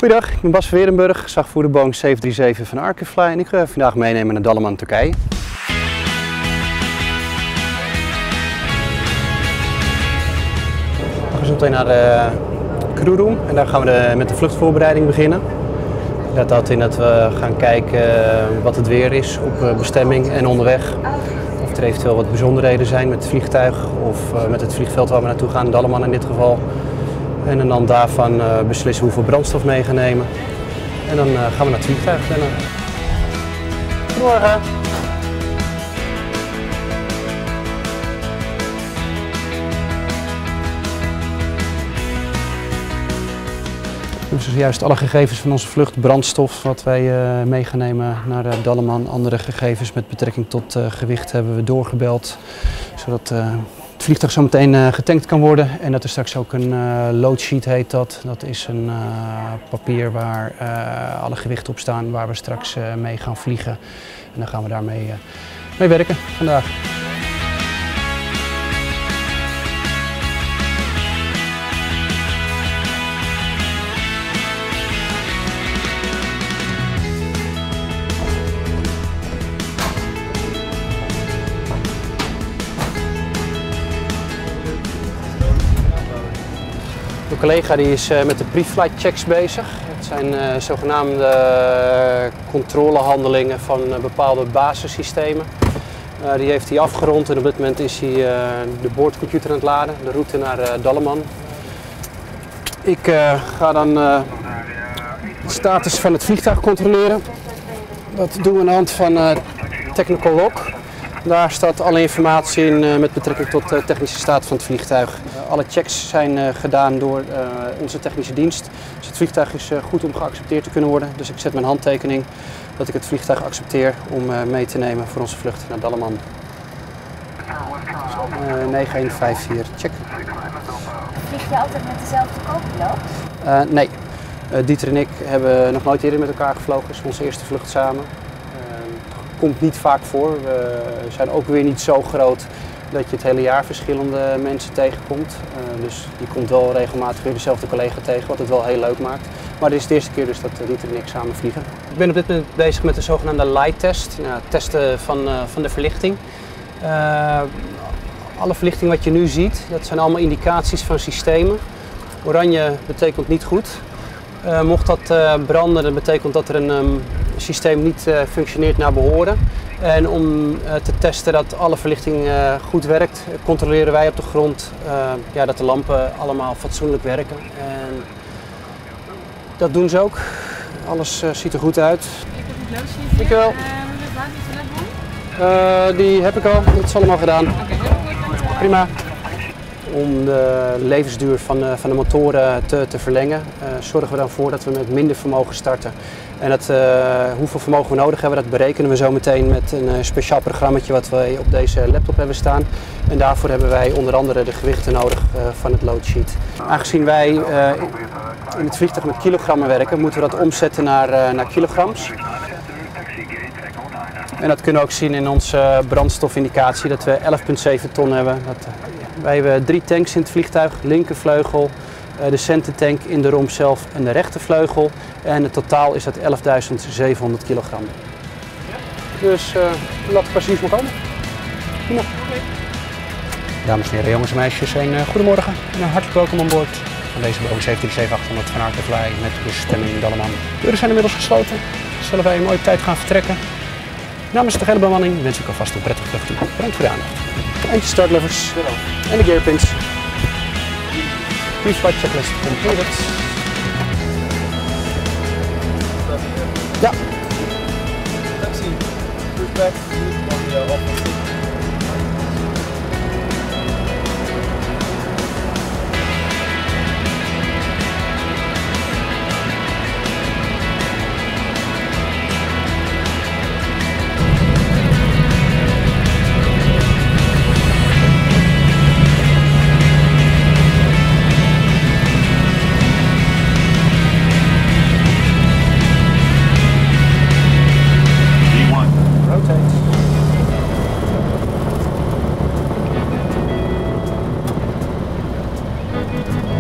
Goedendag, ik ben Bas van Weerenburg, slagvoerder Boeing 737 van Arkefly en ik ga vandaag meenemen naar Dalaman, Turkije. We gaan zo meteen naar de crewroom en daar gaan we met de vluchtvoorbereiding beginnen. Dat houdt in dat we gaan kijken wat het weer is op bestemming en onderweg. Of er eventueel wat bijzonderheden zijn met het vliegtuig of met het vliegveld waar we naartoe gaan, Dalaman in dit geval. En dan daarvan beslissen hoeveel brandstof mee gaan nemen. En dan gaan we naar het vliegtuig rennen. Goedemorgen. We hebben zojuist alle gegevens van onze vlucht, brandstof wat wij mee gaan nemen naar Dalaman. Andere gegevens met betrekking tot gewicht hebben we doorgebeld. Zodat het vliegtuig zo meteen getankt kan worden en dat er straks ook een load sheet heet dat. Dat is een papier waar alle gewichten op staan waar we straks mee gaan vliegen. En dan gaan we daarmee mee werken vandaag. Mijn collega die is met de pre-flight checks bezig. Het zijn zogenaamde controlehandelingen van bepaalde basissystemen. Die heeft hij afgerond en op dit moment is hij de boordcomputer aan het laden, de route naar Dalaman. Ik ga dan de status van het vliegtuig controleren. Dat doen we aan de hand van Technical Log. Daar staat alle informatie in met betrekking tot de technische staat van het vliegtuig. Alle checks zijn gedaan door onze technische dienst. Dus het vliegtuig is goed om geaccepteerd te kunnen worden. Dus ik zet mijn handtekening dat ik het vliegtuig accepteer om mee te nemen voor onze vlucht naar Dalaman. 9154, check. Vlieg je altijd met dezelfde co-piloot? Nee, Dieter en ik hebben nog nooit eerder met elkaar gevlogen. Het is onze eerste vlucht samen. Komt niet vaak voor. We zijn ook weer niet zo groot dat je het hele jaar verschillende mensen tegenkomt. Dus je komt wel regelmatig weer dezelfde collega tegen, wat het wel heel leuk maakt. Maar dit is de eerste keer dus dat Dieter en ik samen vliegen. Ik ben op dit moment bezig met de zogenaamde light test. Nou, testen van de verlichting. Alle verlichting wat je nu ziet, dat zijn allemaal indicaties van systemen. Oranje betekent niet goed. Mocht dat branden, dan betekent dat er een systeem niet functioneert naar behoren. En om te testen dat alle verlichting goed werkt, controleren wij op de grond dat de lampen allemaal fatsoenlijk werken. En dat doen ze ook. Alles ziet er goed uit. Dankjewel. Die heb ik al, dat is allemaal gedaan. Prima. Om de levensduur van de motoren te verlengen, zorgen we dan voor dat we met minder vermogen starten. En hoeveel vermogen we nodig hebben, dat berekenen we zo meteen met een speciaal programmaatje wat we op deze laptop hebben staan. En daarvoor hebben wij onder andere de gewichten nodig van het load sheet. Aangezien wij in het vliegtuig met kilogrammen werken, moeten we dat omzetten naar kilograms. En dat kunnen we ook zien in onze brandstofindicatie, dat we 11,7 ton hebben. Wij hebben 3 tanks in het vliegtuig, linkervleugel, de centertank in de romp zelf en de rechtervleugel. En het totaal is dat 11.700 kilogram. Dus laat het precies maar komen. Prima. Dames en heren, jongens en meisjes, een goedemorgen en hartelijk welkom aan boord van deze Boeing 737-800 van Arkefly met bestemming in Dalaman. De deuren zijn inmiddels gesloten, zullen wij een mooie tijd gaan vertrekken. Namens de hele bemanning wens ik alvast een prettige vlucht toe. Bedankt voor de aandacht. En de startlevers en de gearpins. Pre-flight checklist completed. Ja. Taxi, respect, Rotate.